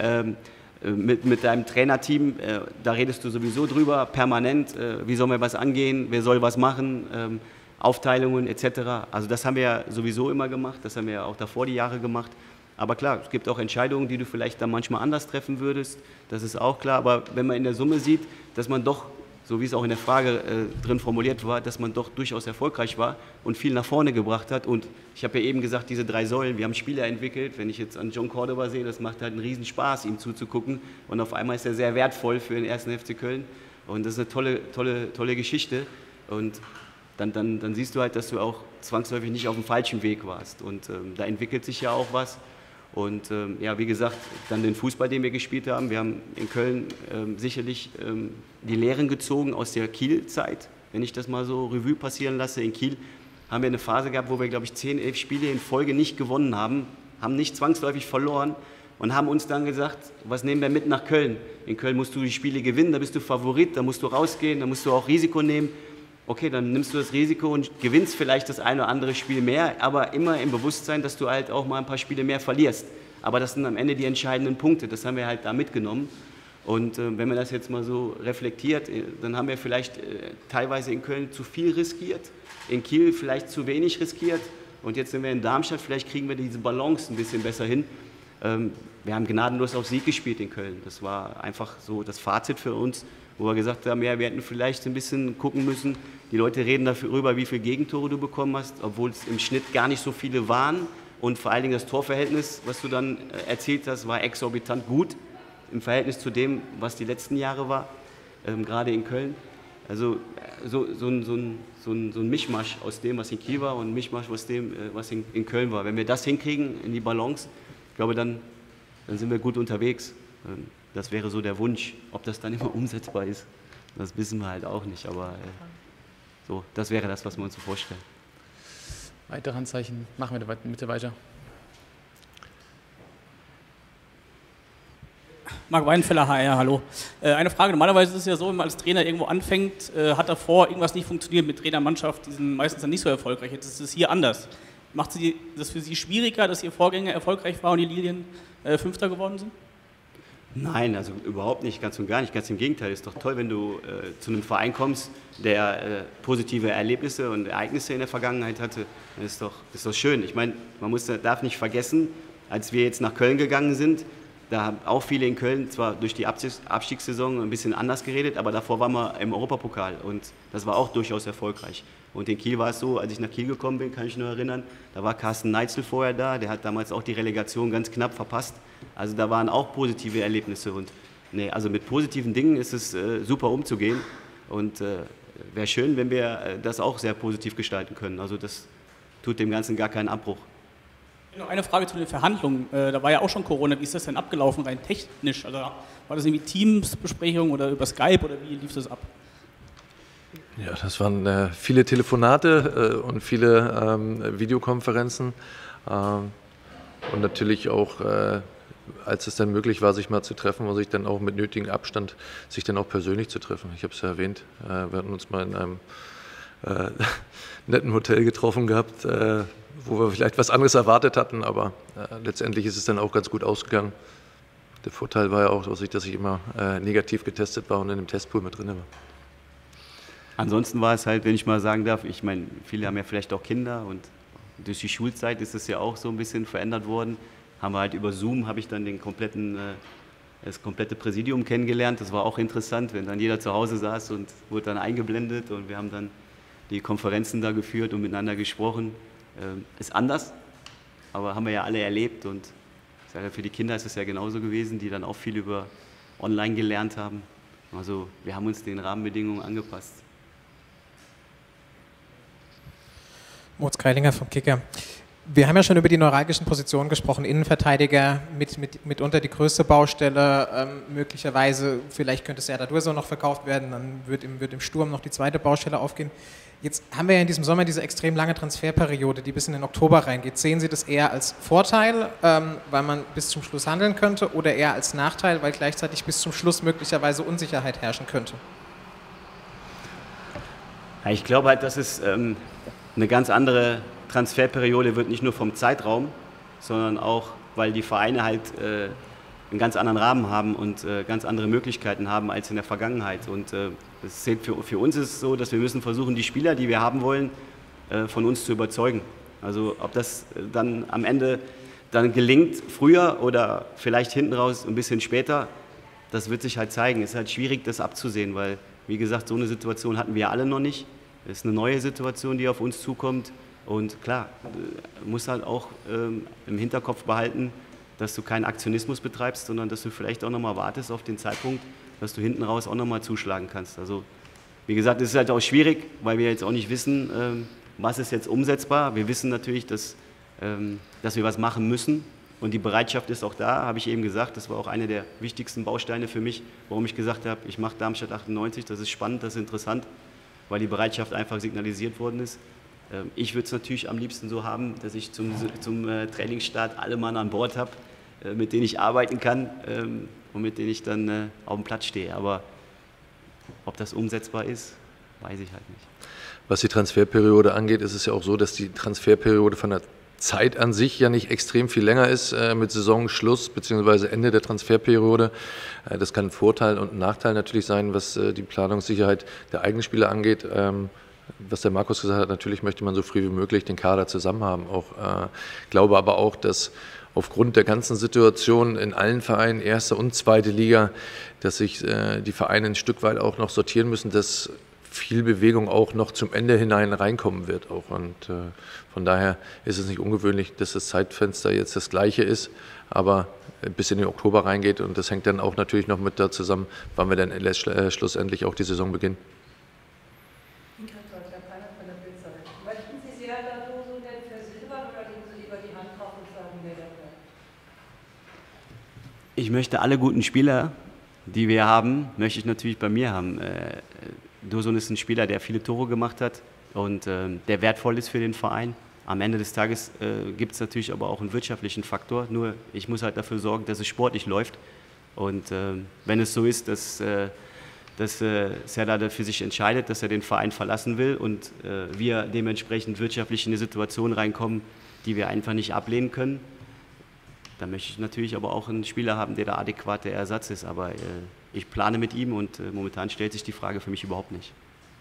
Speaker 3: mit deinem Trainerteam, da redest du sowieso drüber, permanent, wie sollen wir was angehen, wer soll was machen, Aufteilungen etc. Also das haben wir ja sowieso immer gemacht, das haben wir ja auch davor die Jahre gemacht. Aber klar, es gibt auch Entscheidungen, die du vielleicht dann manchmal anders treffen würdest, das ist auch klar. Aber wenn man in der Summe sieht, dass man doch, so wie es auch in der Frage drin formuliert war, dass man doch durchaus erfolgreich war und viel nach vorne gebracht hat. Und ich habe ja eben gesagt, diese 3 Säulen, wir haben Spieler entwickelt. Wenn ich jetzt an John Cordoba sehe, das macht halt einen riesen Spaß, ihm zuzugucken. Und auf einmal ist er sehr wertvoll für den 1. FC Köln. Und das ist eine tolle Geschichte. Und dann siehst du halt, dass du auch zwangsläufig nicht auf dem falschen Weg warst. Und da entwickelt sich ja auch was. Und ja, wie gesagt, dann den Fußball, den wir gespielt haben. Wir haben in Köln sicherlich die Lehren gezogen aus der Kiel-Zeit. Wenn ich das mal so Revue passieren lasse, in Kiel haben wir eine Phase gehabt, wo wir, glaube ich, 10, 11 Spiele in Folge nicht gewonnen haben, haben nicht zwangsläufig verloren und haben uns dann gesagt, was nehmen wir mit nach Köln? In Köln musst du die Spiele gewinnen, da bist du Favorit, da musst du rausgehen, da musst du auch Risiko nehmen. Okay, dann nimmst du das Risiko und gewinnst vielleicht das eine oder andere Spiel mehr, aber immer im Bewusstsein, dass du halt auch mal ein paar Spiele mehr verlierst. Aber das sind am Ende die entscheidenden Punkte, das haben wir halt da mitgenommen. Und wenn man das jetzt mal so reflektiert, dann haben wir vielleicht teilweise in Köln zu viel riskiert, in Kiel vielleicht zu wenig riskiert und jetzt sind wir in Darmstadt, vielleicht kriegen wir diese Balance ein bisschen besser hin. Wir haben gnadenlos auf Sieg gespielt in Köln, das war einfach so das Fazit für uns, wo wir gesagt haben, ja, wir hätten vielleicht ein bisschen gucken müssen, die Leute reden darüber, wie viele Gegentore du bekommen hast, obwohl es im Schnitt gar nicht so viele waren und vor allen Dingen das Torverhältnis, was du dann erzielt hast, war exorbitant gut im Verhältnis zu dem, was die letzten Jahre war, gerade in Köln. Also so ein Mischmasch aus dem, was in Kiel war und ein Mischmasch aus dem, was in Köln war. Wenn wir das hinkriegen in die Balance, ich glaube, dann sind wir gut unterwegs. Das wäre so der Wunsch. Ob das dann immer umsetzbar ist, das wissen wir halt auch nicht. Aber so, das wäre das, was wir uns so vorstellen.
Speaker 1: Weitere Handzeichen. Machen wir bitte weiter.
Speaker 11: Marc Weidenfeller, HR, hallo. Eine Frage, normalerweise ist es ja so, wenn man als Trainer irgendwo anfängt, hat davor irgendwas nicht funktioniert mit Trainermannschaft, die sind meistens dann nicht so erfolgreich. Jetzt ist es hier anders. Macht das für Sie schwieriger, dass Ihr Vorgänger erfolgreich war und die Lilien Fünfter geworden sind?
Speaker 3: Nein, also überhaupt nicht, ganz und gar nicht. Ganz im Gegenteil, ist doch toll, wenn du zu einem Verein kommst, der positive Erlebnisse und Ereignisse in der Vergangenheit hatte. Das ist doch schön. Ich meine, darf nicht vergessen, als wir jetzt nach Köln gegangen sind, da haben auch viele in Köln zwar durch die Abstiegssaison ein bisschen anders geredet, aber davor waren wir im Europapokal und das war auch durchaus erfolgreich. Und in Kiel war es so, als ich nach Kiel gekommen bin, kann ich nur erinnern, da war Carsten Neitzel vorher da, der hat damals auch die Relegation ganz knapp verpasst. Also da waren auch positive Erlebnisse und also mit positiven Dingen ist es super umzugehen und wäre schön, wenn wir das auch sehr positiv gestalten können. Also das tut dem Ganzen gar keinen Abbruch.
Speaker 11: Noch eine Frage zu den Verhandlungen. Da war ja auch schon Corona. Wie ist das denn abgelaufen, rein technisch? Also war das irgendwie Teamsbesprechung oder über Skype oder wie lief das ab?
Speaker 2: Ja, das waren viele Telefonate und viele Videokonferenzen und natürlich auch, als es dann möglich war, sich mal zu treffen und sich dann auch mit nötigem Abstand, sich dann auch persönlich zu treffen. Ich habe es ja erwähnt, wir hatten uns mal in einem netten Hotel getroffen gehabt, wo wir vielleicht was anderes erwartet hatten, aber letztendlich ist es dann auch ganz gut ausgegangen. Der Vorteil war ja auch, dass ich immer negativ getestet war und in dem Testpool mit drin war.
Speaker 3: Ansonsten war es halt, wenn ich mal sagen darf, ich meine, viele haben ja vielleicht auch Kinder und durch die Schulzeit ist es ja auch so ein bisschen verändert worden. Haben wir halt über Zoom, habe ich dann das komplette Präsidium kennengelernt. Das war auch interessant, wenn dann jeder zu Hause saß und wurde dann eingeblendet und wir haben dann die Konferenzen da geführt und miteinander gesprochen. Ist anders, aber haben wir ja alle erlebt und für die Kinder ist es ja genauso gewesen, die dann auch viel über online gelernt haben. Also wir haben uns den Rahmenbedingungen angepasst.
Speaker 6: Moritz Greilinger vom Kicker. Wir haben ja schon über die neuralgischen Positionen gesprochen. Innenverteidiger mitunter die größte Baustelle. Möglicherweise, vielleicht könnte Serdar Dursun noch verkauft werden, dann wird im Sturm noch die zweite Baustelle aufgehen. Jetzt haben wir ja in diesem Sommer diese extrem lange Transferperiode, die bis in den Oktober reingeht. Sehen Sie das eher als Vorteil, weil man bis zum Schluss handeln könnte, oder eher als Nachteil, weil gleichzeitig bis zum Schluss möglicherweise Unsicherheit herrschen könnte?
Speaker 3: Ja, ich glaube halt, dass es eine ganz andere Transferperiode wird, nicht nur vom Zeitraum, sondern auch, weil die Vereine halt einen ganz anderen Rahmen haben und ganz andere Möglichkeiten haben als in der Vergangenheit. Und für uns ist es so, dass wir müssen versuchen, die Spieler, die wir haben wollen, von uns zu überzeugen. Also ob das dann am Ende dann gelingt, früher oder vielleicht hinten raus ein bisschen später, das wird sich halt zeigen. Es ist halt schwierig, das abzusehen, weil, wie gesagt, so eine Situation hatten wir alle noch nicht. Es ist eine neue Situation, die auf uns zukommt. Und klar, du musst halt auch im Hinterkopf behalten, dass du keinen Aktionismus betreibst, sondern dass du vielleicht auch nochmal wartest auf den Zeitpunkt, dass du hinten raus auch nochmal zuschlagen kannst. Also wie gesagt, es ist halt auch schwierig, weil wir jetzt auch nicht wissen, was ist jetzt umsetzbar. Wir wissen natürlich, dass wir was machen müssen und die Bereitschaft ist auch da, habe ich eben gesagt. Das war auch eine der wichtigsten Bausteine für mich, warum ich gesagt habe, ich mache Darmstadt 98, das ist spannend, das ist interessant, weil die Bereitschaft einfach signalisiert worden ist. Ich würde es natürlich am liebsten so haben, dass ich zum Trainingsstart alle Mann an Bord habe, mit denen ich arbeiten kann und mit denen ich dann auf dem Platz stehe. Aber ob das umsetzbar ist, weiß ich halt nicht.
Speaker 2: Was die Transferperiode angeht, ist es ja auch so, dass die Transferperiode von der Zeit an sich ja nicht extrem viel länger ist mit Saisonschluss bzw. Ende der Transferperiode. Das kann ein Vorteil und ein Nachteil natürlich sein, was die Planungssicherheit der eigenen Spieler angeht. Was der Markus gesagt hat, natürlich möchte man so früh wie möglich den Kader zusammen haben. Glaube aber auch, dass aufgrund der ganzen Situation in allen Vereinen, erste und zweite Liga, dass sich die Vereine ein Stück weit auch noch sortieren müssen, dass viel Bewegung auch noch zum Ende hinein reinkommen wird. Und von daher ist es nicht ungewöhnlich, dass das Zeitfenster jetzt das gleiche ist, aber bis in den Oktober reingeht. Und das hängt dann auch natürlich noch mit da zusammen, wann wir dann schlussendlich auch die Saison beginnen.
Speaker 3: Ich möchte alle guten Spieler, die wir haben, möchte ich natürlich bei mir haben. Dursun ist ein Spieler, der viele Tore gemacht hat und der wertvoll ist für den Verein. Am Ende des Tages gibt es natürlich aber auch einen wirtschaftlichen Faktor. Nur ich muss halt dafür sorgen, dass es sportlich läuft. Und wenn es so ist, dass Serdar für sich entscheidet, dass er den Verein verlassen will und wir dementsprechend wirtschaftlich in eine Situation reinkommen, die wir einfach nicht ablehnen können. Da möchte ich natürlich aber auch einen Spieler haben, der der adäquate Ersatz ist. Aber ich plane mit ihm und momentan stellt sich die Frage für mich überhaupt nicht.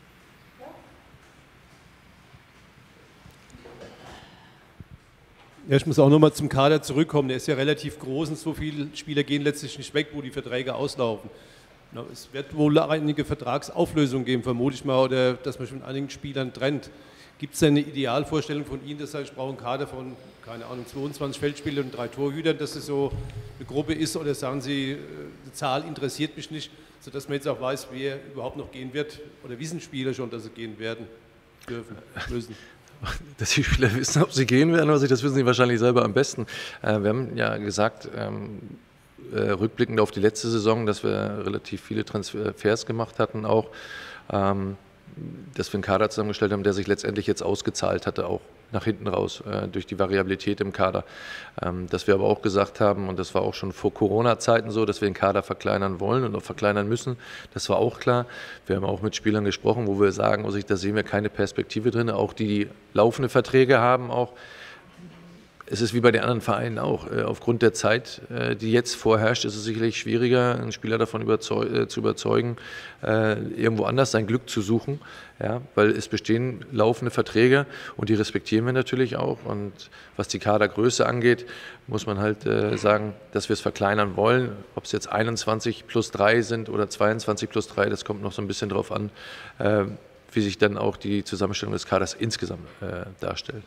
Speaker 4: Ja, ich muss auch nochmal zum Kader zurückkommen. Der ist ja relativ groß und so viele Spieler gehen letztlich nicht weg, wo die Verträge auslaufen. Es wird wohl einige Vertragsauflösungen geben, vermute ich mal, oder dass man sich von einigen Spielern trennt. Gibt es denn eine Idealvorstellung von Ihnen, dass ich brauche einen Kader von, keine Ahnung, 22 Feldspielern und 3 Torhütern, dass es so eine Gruppe ist, oder sagen Sie, die Zahl interessiert mich nicht, sodass man jetzt auch weiß, wer überhaupt noch gehen wird, oder wissen Spieler schon, dass sie gehen werden, dürfen, müssen?
Speaker 2: Dass die Spieler wissen, ob sie gehen werden, das wissen sie wahrscheinlich selber am besten. Wir haben ja gesagt, rückblickend auf die letzte Saison, dass wir relativ viele Transfers gemacht hatten auch, dass wir einen Kader zusammengestellt haben, der sich letztendlich jetzt ausgezahlt hatte, auch nach hinten raus, durch die Variabilität im Kader. Dass wir aber auch gesagt haben, und das war auch schon vor Corona-Zeiten so, dass wir den Kader verkleinern wollen und auch verkleinern müssen, das war auch klar. Wir haben auch mit Spielern gesprochen, wo wir sagen, also da sehen wir keine Perspektive drin, auch die laufende Verträge haben auch. Es ist wie bei den anderen Vereinen auch. Aufgrund der Zeit, die jetzt vorherrscht, ist es sicherlich schwieriger, einen Spieler davon zu überzeugen, irgendwo anders sein Glück zu suchen, ja, weil es bestehen laufende Verträge und die respektieren wir natürlich auch. Und was die Kadergröße angeht, muss man halt sagen, dass wir es verkleinern wollen. Ob es jetzt 21 plus 3 sind oder 22 plus 3, das kommt noch so ein bisschen drauf an, wie sich dann auch die Zusammenstellung des Kaders insgesamt darstellt.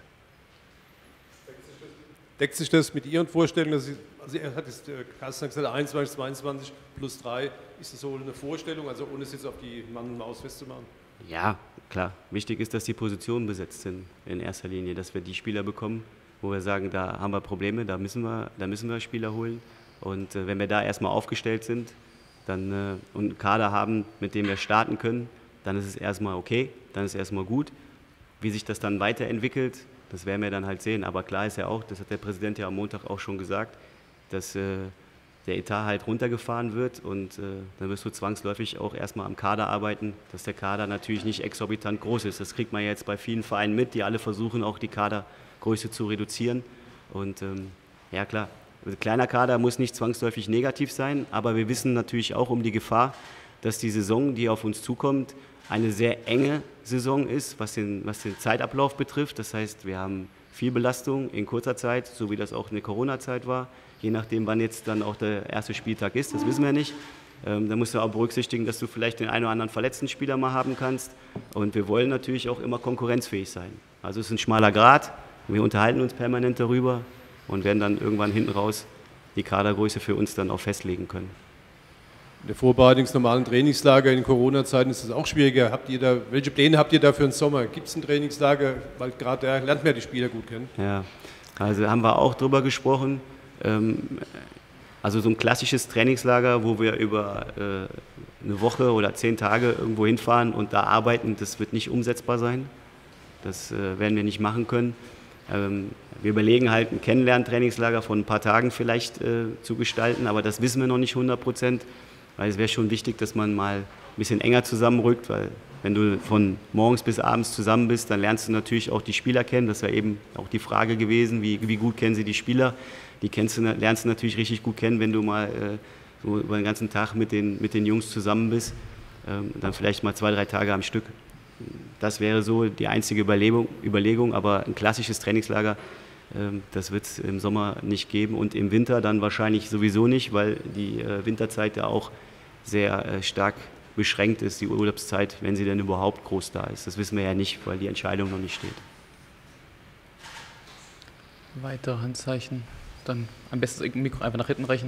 Speaker 4: Deckt sich das mit Ihren Vorstellungen? Also er hat jetzt, Carsten hat gesagt, 21, 22 plus 3, ist das so eine Vorstellung, also ohne es jetzt auf die Mann und Maus festzumachen?
Speaker 3: Ja, klar. Wichtig ist, dass die Positionen besetzt sind in erster Linie, dass wir die Spieler bekommen, wo wir sagen, da haben wir Probleme, da müssen wir Spieler holen. Und wenn wir da erstmal aufgestellt sind und einen Kader haben, mit dem wir starten können, dann ist es erstmal okay, dann ist es erstmal gut. Wie sich das dann weiterentwickelt, das werden wir dann halt sehen. Aber klar ist ja auch, das hat der Präsident ja am Montag auch schon gesagt, dass der Etat halt runtergefahren wird und dann wirst du zwangsläufig auch erstmal am Kader arbeiten, dass der Kader natürlich nicht exorbitant groß ist. Das kriegt man jetzt bei vielen Vereinen mit, die alle versuchen auch die Kadergröße zu reduzieren. Und ja klar, also kleiner Kader muss nicht zwangsläufig negativ sein, aber wir wissen natürlich auch um die Gefahr, dass die Saison, die auf uns zukommt, eine sehr enge Saison ist, was den Zeitablauf betrifft. Das heißt, wir haben viel Belastung in kurzer Zeit, so wie das auch in der Corona-Zeit war. Je nachdem, wann jetzt dann auch der erste Spieltag ist, das wissen wir nicht. Da musst du auch berücksichtigen, dass du vielleicht den einen oder anderen verletzten Spieler mal haben kannst. Und wir wollen natürlich auch immer konkurrenzfähig sein. Also es ist ein schmaler Grat. Wir unterhalten uns permanent darüber und werden dann irgendwann hinten raus die Kadergröße für uns dann auch festlegen können.
Speaker 4: In der Vorbereitung des normalen Trainingslager in Corona-Zeiten ist es auch schwieriger. Welche Pläne habt ihr da für den Sommer? Gibt es ein Trainingslager? Weil gerade da lernt man ja die Spieler gut kennen.
Speaker 3: Ja, also haben wir auch drüber gesprochen. Also so ein klassisches Trainingslager, wo wir über eine Woche oder 10 Tage irgendwo hinfahren und da arbeiten, das wird nicht umsetzbar sein. Das werden wir nicht machen können. Wir überlegen halt, ein Kennenlern-Trainingslager von ein paar Tagen vielleicht zu gestalten, aber das wissen wir noch nicht 100%. Weil es wäre schon wichtig, dass man mal ein bisschen enger zusammenrückt, weil wenn du von morgens bis abends zusammen bist, dann lernst du natürlich auch die Spieler kennen. Das wäre eben auch die Frage gewesen, wie gut kennen sie die Spieler. Die lernst du natürlich richtig gut kennen, wenn du mal so über den ganzen Tag mit den Jungs zusammen bist, dann vielleicht mal 2, 3 Tage am Stück. Das wäre so die einzige Überlegung, aber ein klassisches Trainingslager, das wird es im Sommer nicht geben und im Winter dann wahrscheinlich sowieso nicht, weil die Winterzeit ja auch sehr stark beschränkt ist, die Urlaubszeit, wenn sie denn überhaupt groß da ist. Das wissen wir ja nicht, weil die Entscheidung noch nicht steht.
Speaker 1: Weitere Handzeichen. Dann am besten das Mikro einfach nach hinten reichen.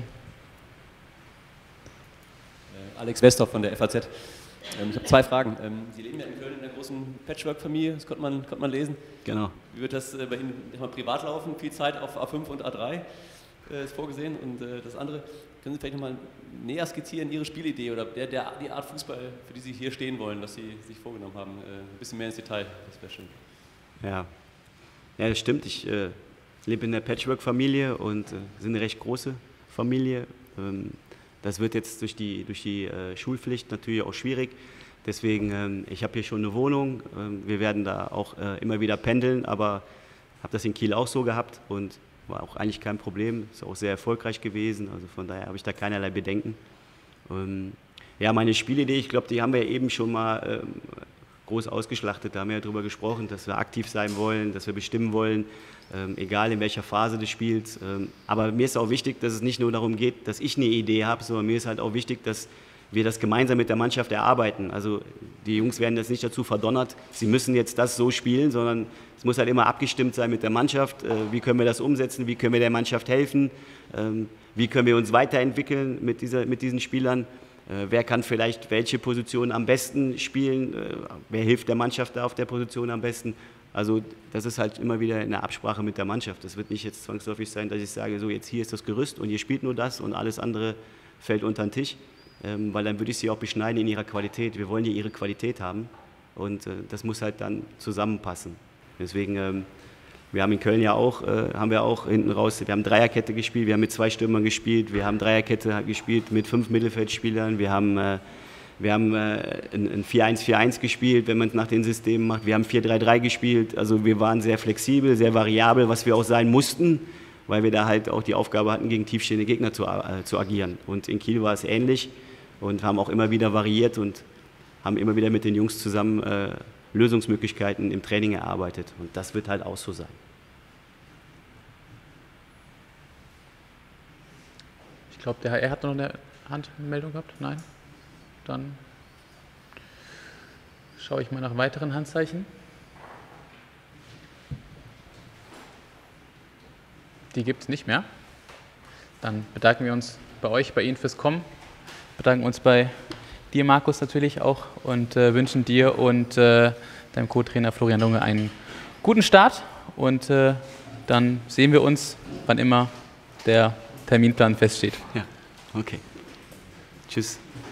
Speaker 12: Alex Westorf von der FAZ. Ich habe 2 Fragen. Sie leben ja in Köln in einer großen Patchwork-Familie, das konnte man lesen.
Speaker 3: Genau.
Speaker 12: Wie wird das bei Ihnen privat laufen? Viel Zeit auf A5 und A3 ist vorgesehen. Und das andere, können Sie vielleicht nochmal näher skizzieren, Ihre Spielidee oder die Art Fußball, für die Sie hier stehen wollen, was Sie sich vorgenommen haben? Ein bisschen mehr ins Detail, das wäre schön.
Speaker 3: Ja, das stimmt. Ich lebe in der Patchwork-Familie und sind eine recht große Familie. Das wird jetzt durch die Schulpflicht natürlich auch schwierig. Deswegen, ich habe hier schon eine Wohnung. Wir werden da auch immer wieder pendeln, aber habe das in Kiel auch so gehabt und war auch eigentlich kein Problem, ist auch sehr erfolgreich gewesen, also von daher habe ich da keinerlei Bedenken. Ja, meine Spielidee, ich glaube, die haben wir eben schon mal groß ausgeschlachtet, da haben wir ja drüber gesprochen, dass wir aktiv sein wollen, dass wir bestimmen wollen, egal in welcher Phase des Spiels. Aber mir ist auch wichtig, dass es nicht nur darum geht, dass ich eine Idee habe, sondern mir ist halt auch wichtig, dass wir das gemeinsam mit der Mannschaft erarbeiten. Also die Jungs werden jetzt nicht dazu verdonnert, sie müssen jetzt das so spielen, sondern es muss halt immer abgestimmt sein mit der Mannschaft. Wie können wir das umsetzen, wie können wir der Mannschaft helfen, wie können wir uns weiterentwickeln mit diesen Spielern. Wer kann vielleicht welche Position am besten spielen, wer hilft der Mannschaft da auf der Position am besten. Also das ist halt immer wieder eine Absprache mit der Mannschaft. Das wird nicht jetzt zwangsläufig sein, dass ich sage, so jetzt hier ist das Gerüst und ihr spielt nur das und alles andere fällt unter den Tisch, weil dann würde ich sie auch beschneiden in ihrer Qualität. Wir wollen ja ihre Qualität haben und das muss halt dann zusammenpassen. Deswegen, wir haben in Köln ja auch, haben wir auch hinten raus, wir haben Dreierkette gespielt, wir haben mit 2 Stürmern gespielt, wir haben Dreierkette gespielt mit 5 Mittelfeldspielern, wir haben ein 4-1-4-1 gespielt, wenn man es nach den Systemen macht, wir haben 4-3-3 gespielt, also wir waren sehr flexibel, sehr variabel, was wir auch sein mussten, weil wir da halt auch die Aufgabe hatten, gegen tiefstehende Gegner zu agieren. Und in Kiel war es ähnlich und haben auch immer wieder variiert und haben immer wieder mit den Jungs zusammen Lösungsmöglichkeiten im Training erarbeitet. Und das wird halt auch so sein.
Speaker 1: Ich glaube, der HR hat noch eine Handmeldung gehabt. Nein? Dann schaue ich mal nach weiteren Handzeichen. Die gibt es nicht mehr. Dann bedanken wir uns bei euch, bei Ihnen fürs Kommen. Bedanken uns bei dir, Markus, natürlich auch und wünschen dir und deinem Co-Trainer Florian Lunge einen guten Start und dann sehen wir uns, wann immer der Terminplan feststeht.
Speaker 3: Ja, okay. Tschüss.